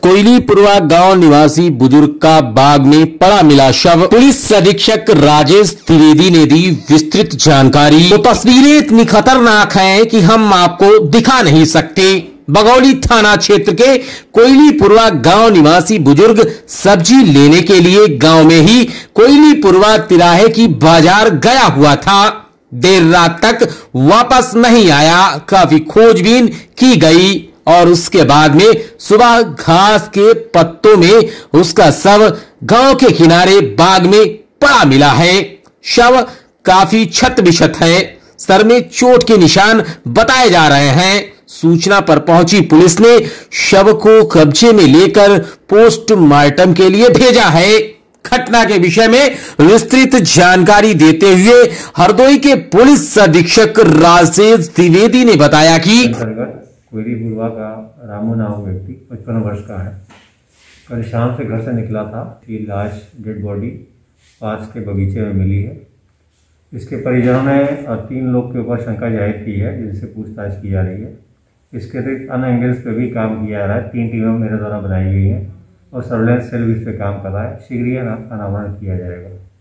कोयलीपुरवा गांव निवासी बुजुर्ग का बाग में पड़ा मिला शव। पुलिस अधीक्षक राजेश द्विवेदी ने दी विस्तृत जानकारी। तो तस्वीरें इतनी खतरनाक हैं कि हम आपको दिखा नहीं सकते। बगौली थाना क्षेत्र के कोयलीपुरवा गांव निवासी बुजुर्ग सब्जी लेने के लिए गांव में ही कोयलीपुरवा तिराहे की बाजार गया हुआ था। देर रात तक वापस नहीं आया। काफी खोजबीन की गई और उसके बाद में सुबह घास के पत्तों में उसका शव गांव के किनारे बाग में पड़ा मिला है। शव काफी क्षत विक्षत है। सर में चोट के निशान बताए जा रहे हैं। सूचना पर पहुंची पुलिस ने शव को कब्जे में लेकर पोस्टमार्टम के लिए भेजा है। घटना के विषय में विस्तृत जानकारी देते हुए हरदोई के पुलिस अधीक्षक राजेश द्विवेदी ने बताया कि कोयलीपुरवा का रामू नाम व्यक्ति 55 वर्ष का है। कल शाम से घर से निकला था। ये लाश डेड बॉडी पास के बगीचे में मिली है। इसके परिजनों ने 3 लोग के ऊपर शंका जाहिर की है, जिनसे पूछताछ की जा रही है। इसके अतिरिक्त अन्य एंगल्स पे भी काम किया जा रहा है। 3 टीमें मेरे द्वारा बनाई गई हैं और सर्वेलेंस सेल भी इस पर काम कर रहा है। शीघ्र ही अनावरण किया जाएगा।